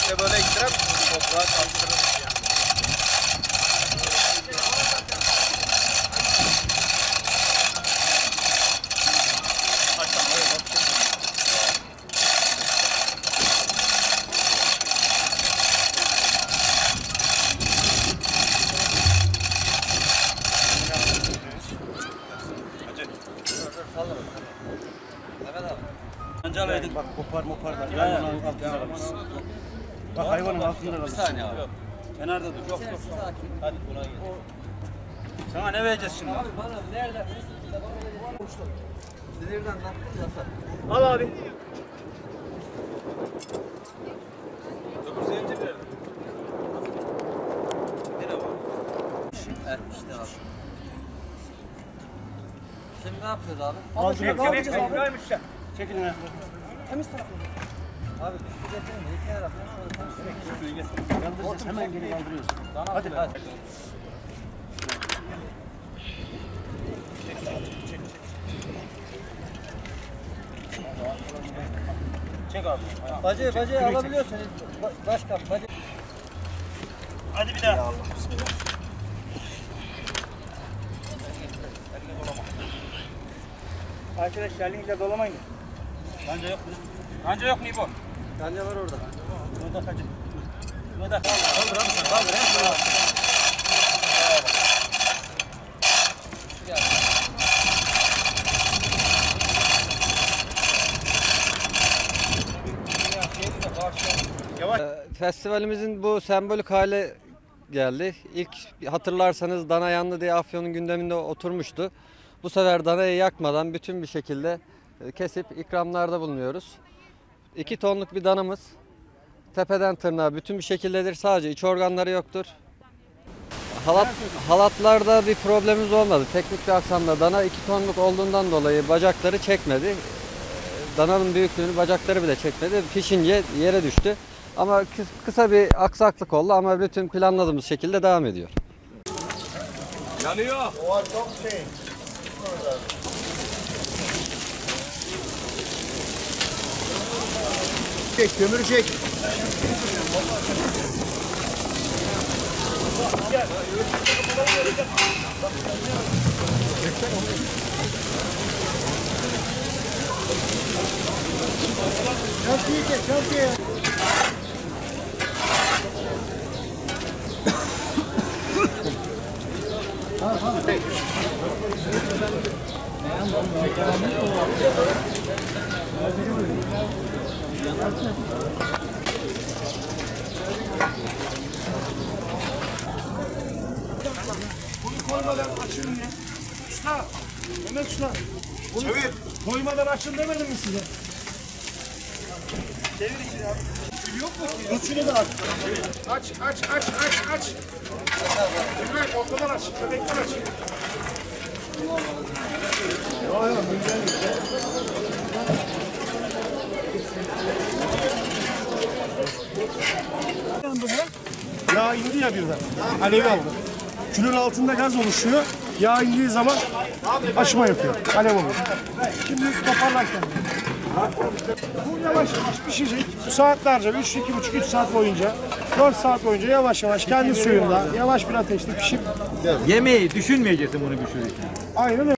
İşte böyle ekstrem toprağa kaldırırız yani. Ancalaydık. Bak koparlar. Hayvanın altında kalmış. Bak hayvanın altında kalmış. Bir saniye abi. Kenarda dur. Yok. Hadi kolay gelsin. Sana ne vereceğiz şimdi? Abi bana nereden? Sinirden lan. Al abi. Dokuz zenci verelim. Nereye var? Evet işte abi. Şimdi ne yapıyoruz abi? Kaldıracağız abi. Çekilin ayakları. Temiz tarafı. Abi bir getirin de iki tarafı. Kaldıracağız. Hemen geri kaldırıyoruz. Hadi. Çek abi. Bacayı alabiliyorsun. Başkan bacı. Hadi bir daha. Arkadaşlar elinizle dolamayın. Kanca yok mu? Kanca yok mu İbo? Kanca var orada. Burada kaçın. Burada kaldır. Festivalimizin bu sembolik hale geldi. İlk hatırlarsanız dana yandı diye Afyon'un gündeminde oturmuştu. Bu sefer danayı yakmadan bütün bir şekilde kesip ikramlarda bulunuyoruz. 2 tonluk bir danamız. Tepeden tırnağa bütün bir şekildedir. Sadece iç organları yoktur. Halatlarda bir problemimiz olmadı. Teknik bir aksamda dana 2 tonluk olduğundan dolayı bacakları çekmedi. Dananın büyüklüğünü bacakları bile çekmedi. Pişince yere düştü. Ama kısa bir aksaklık oldu ama bütün planladığımız şekilde devam ediyor. Yanıyor. O çok şey. Çek, kömürü çek. Çok iyi, çok iyi. Bunu koymadan açın ya. Usta. Mehmet Usta. Bunu koymadan açın demedim mi size? Çevir içine abi. Yok mu? Üçünü de aç. Aç. Evet, ortadan aç. Bebekten aç. Yağ indi ya birden. Alev aldı. Külün altında gaz oluşuyor. Yağ indiği zaman aşma yapıyor. Alev oluyor. Şimdi toparlarken. Bu yavaş yavaş pişecek. Saatlerce 2,5-3 saat boyunca 4 saat boyunca yavaş yavaş kendi suyunda yavaş bir ateşte pişip Yemeği düşünmeyeceksin bunu pişirirken. aynen öyle.